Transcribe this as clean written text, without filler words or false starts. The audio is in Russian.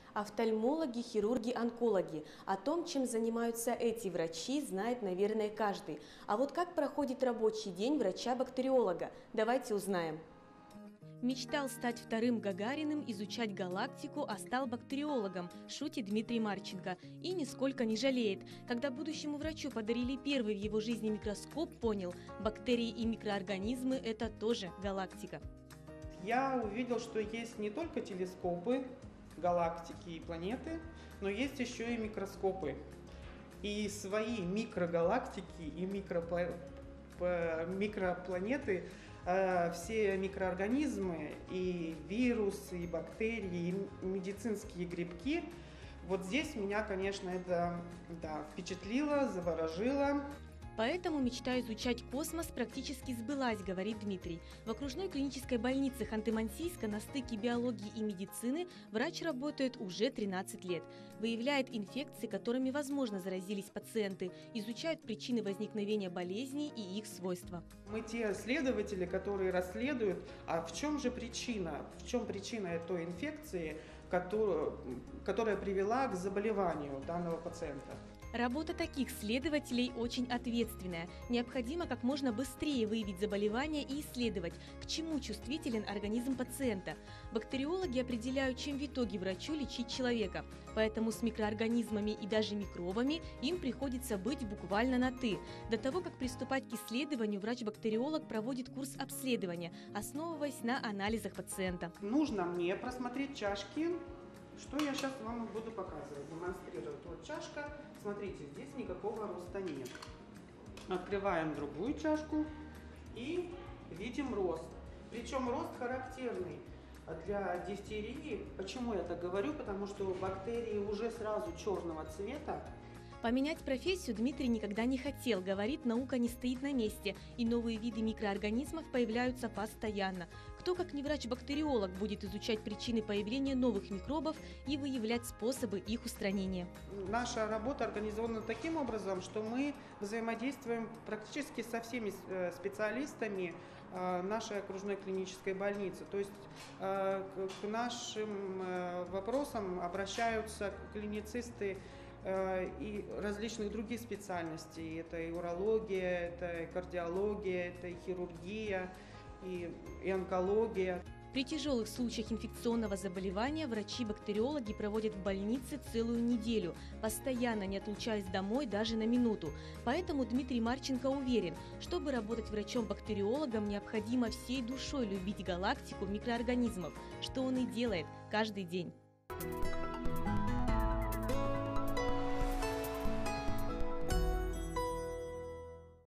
Офтальмологи, хирурги, онкологи. О том, чем занимаются эти врачи, знает, наверное, каждый. А вот как проходит рабочий день врача-бактериолога? Давайте узнаем. Мечтал стать вторым Гагариным, изучать галактику, а стал бактериологом, шутит Дмитрий Марченко. И нисколько не жалеет. Когда будущему врачу подарили первый в его жизни микроскоп, понял, бактерии и микроорганизмы – это тоже галактика. Я увидел, что есть не только телескопы, галактики и планеты, но есть еще и микроскопы. И свои микрогалактики и микропланеты, все микроорганизмы, и вирусы, и бактерии, и медицинские грибки, вот здесь меня, конечно, это впечатлило, заворожило. Поэтому мечта изучать космос практически сбылась, говорит Дмитрий. В окружной клинической больнице Ханты-Мансийска на стыке биологии и медицины врач работает уже 13 лет. Выявляет инфекции, которыми, возможно, заразились пациенты, изучают причины возникновения болезней и их свойства. Мы те следователи, которые расследуют, а в чем же причина? В чем причина той инфекции, которая привела к заболеванию данного пациента? Работа таких следователей очень ответственная. Необходимо как можно быстрее выявить заболевание и исследовать, к чему чувствителен организм пациента. Бактериологи определяют, чем в итоге врачу лечить человека. Поэтому с микроорганизмами и даже микробами им приходится быть буквально на «ты». До того, как приступать к исследованию, врач-бактериолог проводит курс обследования, основываясь на анализах пациента. Нужно мне просмотреть чашки. Что я сейчас вам буду показывать, демонстрировать. Вот чашка, смотрите, здесь никакого роста нет. Открываем другую чашку и видим рост. Причем рост характерный для дифтерии. Почему я так говорю? Потому что бактерии уже сразу черного цвета. Поменять профессию Дмитрий никогда не хотел. Говорит, наука не стоит на месте, и новые виды микроорганизмов появляются постоянно. Кто, как не врач-бактериолог, будет изучать причины появления новых микробов и выявлять способы их устранения? Наша работа организована таким образом, что мы взаимодействуем практически со всеми специалистами нашей окружной клинической больницы. То есть к нашим вопросам обращаются клиницисты и различных других специальностей. Это и урология, это и кардиология, это и хирургия, и онкология. При тяжелых случаях инфекционного заболевания врачи-бактериологи проводят в больнице целую неделю, постоянно не отлучаясь домой даже на минуту. Поэтому Дмитрий Марченко уверен, чтобы работать врачом-бактериологом, необходимо всей душой любить галактику микроорганизмов, что он и делает каждый день.